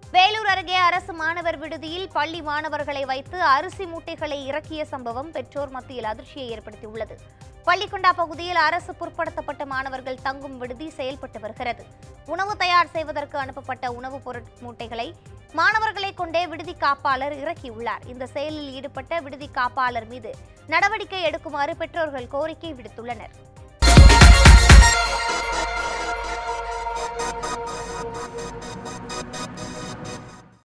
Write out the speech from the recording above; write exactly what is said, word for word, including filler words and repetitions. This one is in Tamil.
வேலூர் அருகே அரசு மாணவர் விடுதியில் பள்ளி மாணவர்களை வைத்து அரிசி மூட்டைகளை இறக்கிய சம்பவம் பெற்றோர் மத்தியில் அதிர்ச்சியை ஏற்படுத்தியுள்ளது. பள்ளிக்கொண்டா பகுதியில் அரசு பிற்படுத்தப்பட்ட மாணவர்கள் தங்கும் விடுதி செயல்பட்டு வருகிறது. உணவு தயார் செய்வதற்கு அனுப்பப்பட்ட உணவுப் பொருட் மூட்டைகளை மாணவர்களை கொண்டே விடுதி காப்பாளர் இறக்கியுள்ளார். இந்த செயலில் ஈடுபட்ட விடுதி காப்பாளர் மீது நடவடிக்கை எடுக்குமாறு பெற்றோர்கள் கோரிக்கை விடுத்துள்ளனர்.